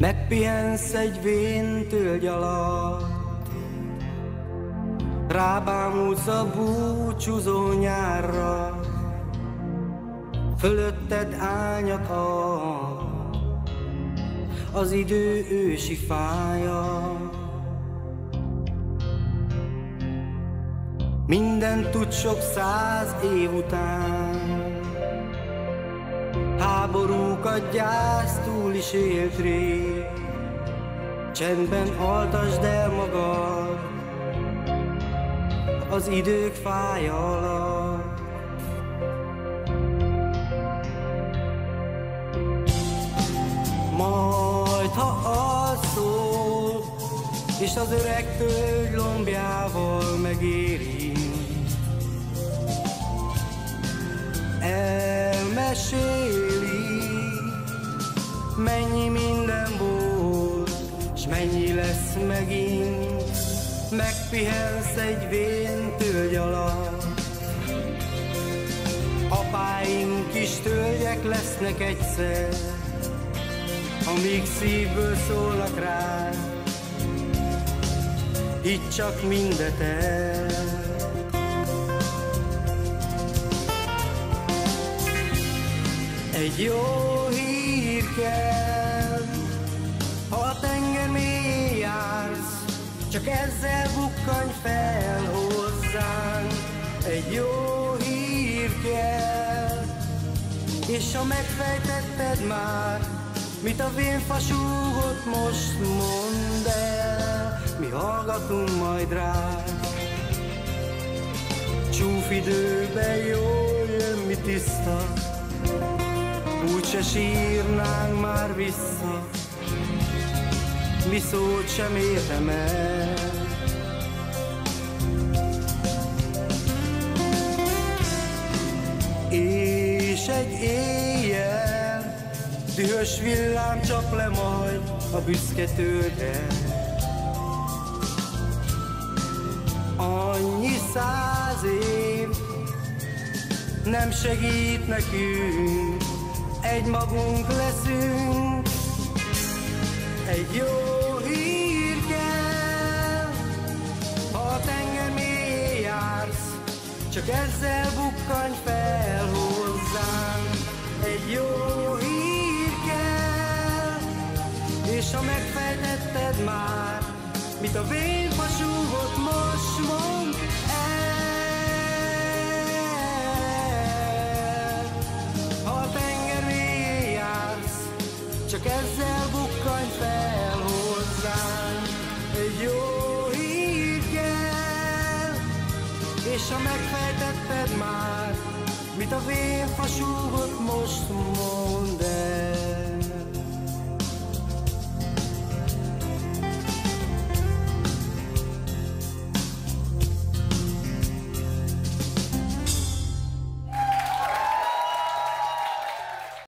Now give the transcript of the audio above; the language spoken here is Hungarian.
Megpihensz egy vén tölgy alatt, rábámulsz a búcsúzó nyárra, fölötted árnyat ad az idő ősi fája. Mindent tud sok 100 év után, háborúkat, gyász túl is élt rég. Csendben altasd el magad az idők fája alatt. Majd ha alszol, és az öreg tölgy lombjával megéri, elmeséli, mennyi minden volt, s mennyi lesz megint. Megpihensz egy vén tölgy alatt, apáink kis tölgyek lesznek egyszer, amíg szívből szólnak rá, hidd csak mindet el. Egy jó hír kell, ha a tenger mélyén jársz, csak ezzel bukkanj fel hozzánk. Egy jó hír kell, és ha megfejtetted már, mit a vénfa súgott, most mondd el, mi hallgatunk majd rá. Csúfidőben jól jön, mi tiszta, úgyse sírnánk már vissza, mi szót sem értem el. És egy éjjel dühös villám csap le majd a büszke tölgyre. Annyi 100 év nem segít nekünk, egymagunk leszünk. Egy jó hír kell, ha a tenger mélyén jársz, csak ezzel bukkanj fel hozzánk. Egy jó hír kell, és ha megfejtetted már, mit a vénfa súgott, most mondd el. Ha a tenger mélyén jársz, csak ezzel bukkanj fel hozzánk. Egy jó hír kell, és ha megfejtetted már, mit a vénfa súgott, most mondd el.